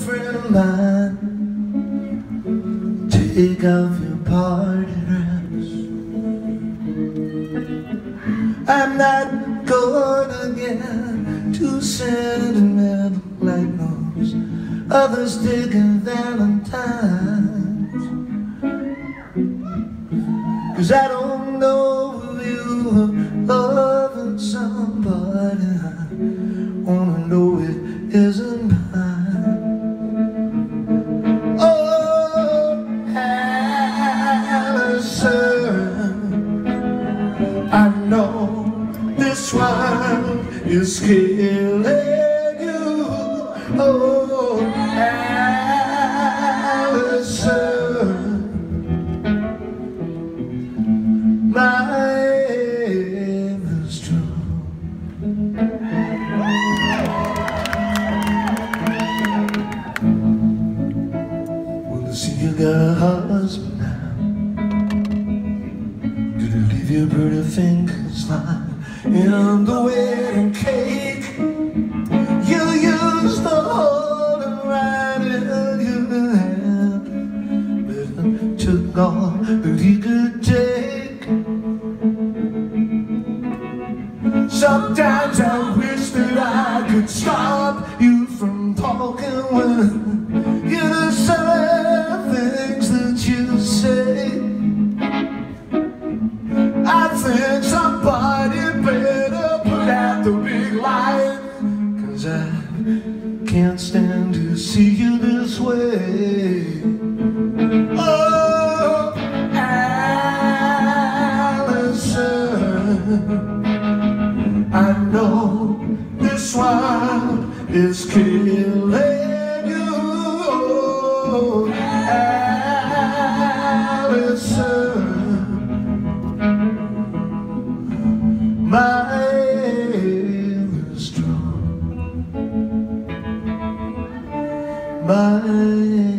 friend of mine, take off your party dress. I'm not gonna get too sentimental like those others taking Valentine's, 'cause I don't know if you're loving somebody I wanna know it isn't mine. Oh, Allison, I know this one is killing you. Oh, Allison, my aim is true. Well, I see you got a husband now. Did you leave your pretty fingers lying in the wedding cake? You used to hold it right in your hand, but it took all that he could take. Sometimes I wish that I could stop you from talking when you say things that you say. I think somebody better put out the big light, 'cause I can't stand to see you this way. Oh, Allison, I know this one is killing you. Oh, Allison, my aim is strong. My